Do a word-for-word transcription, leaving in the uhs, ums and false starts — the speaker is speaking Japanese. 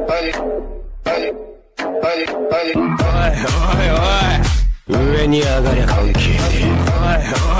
おいおいおい、上に上がりゃ関係ねえ。おいおい